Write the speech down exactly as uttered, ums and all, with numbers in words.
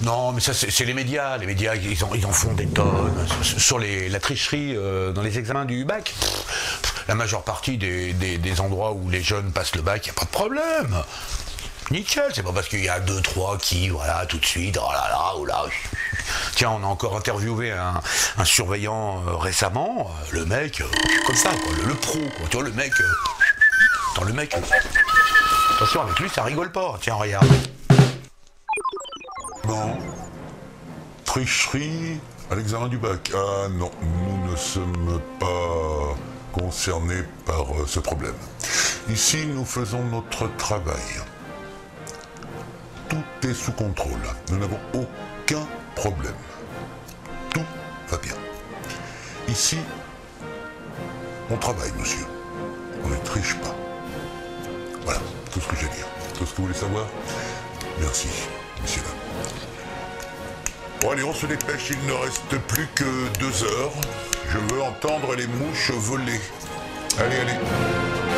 Non, mais ça, c'est les médias. Les médias, ils en, ils en font des tonnes. Sur les, la tricherie euh, dans les examens du bac, pff, la majeure partie des, des, des endroits où les jeunes passent le bac, il n'y a pas de problème. Nickel, c'est pas parce qu'il y a deux, trois qui, voilà, tout de suite, oh là là, oh là. Tiens, on a encore interviewé un, un surveillant euh, récemment. Le mec, euh, comme ça, quoi, le, le pro, quoi. Tu vois, le mec. Euh, attends, le mec. Euh, attention, avec lui, ça rigole pas. Tiens, regarde. Bon. Tricherie à l'examen du bac. Ah non, nous ne sommes pas concernés par euh, ce problème. Ici, nous faisons notre travail. Tout est sous contrôle. Nous n'avons aucun problème. Tout va bien. Ici, on travaille, monsieur. On ne triche pas. Voilà, tout ce que j'ai à dire. Tout ce que vous voulez savoir? Merci, messieurs. Bon allez, on se dépêche, il ne reste plus que deux heures. Je veux entendre les mouches voler. Allez, allez.